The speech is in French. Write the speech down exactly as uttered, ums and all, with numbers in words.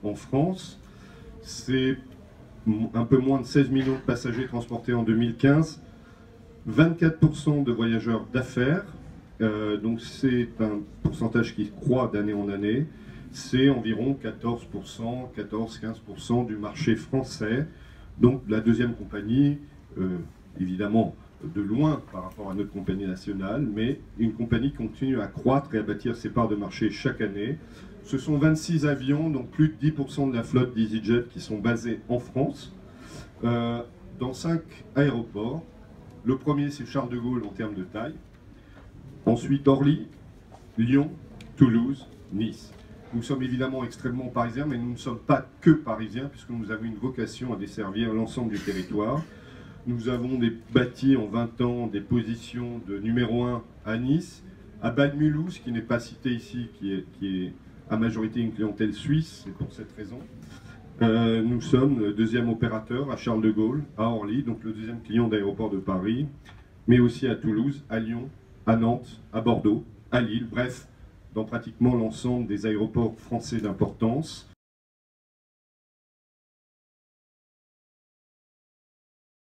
en France. C'est un peu moins de seize millions de passagers transportés en deux mille quinze, vingt-quatre pour cent de voyageurs d'affaires, euh, donc c'est un pourcentage qui croît d'année en année. C'est environ quatorze pour cent, quatorze à quinze pour cent du marché français. Donc la deuxième compagnie, euh, évidemment de loin par rapport à notre compagnie nationale, mais une compagnie qui continue à croître et à bâtir ses parts de marché chaque année. Ce sont vingt-six avions, donc plus de dix pour cent de la flotte d'EasyJet qui sont basés en France, euh, dans cinq aéroports. Le premier, c'est Charles de Gaulle en termes de taille. Ensuite, Orly, Lyon, Toulouse, Nice. Nous sommes évidemment extrêmement parisiens, mais nous ne sommes pas que parisiens, puisque nous avons une vocation à desservir l'ensemble du territoire. Nous avons des, bâti en vingt ans des positions de numéro un à Nice, à Bâle-Mulhouse, qui n'est pas cité ici, qui est, qui est à majorité une clientèle suisse, c'est pour cette raison. Euh, nous sommes le deuxième opérateur à Charles de Gaulle, à Orly, donc le deuxième client d'aéroport de Paris, mais aussi à Toulouse, à Lyon, à Nantes, à Bordeaux, à Lille, bref, dans pratiquement l'ensemble des aéroports français d'importance.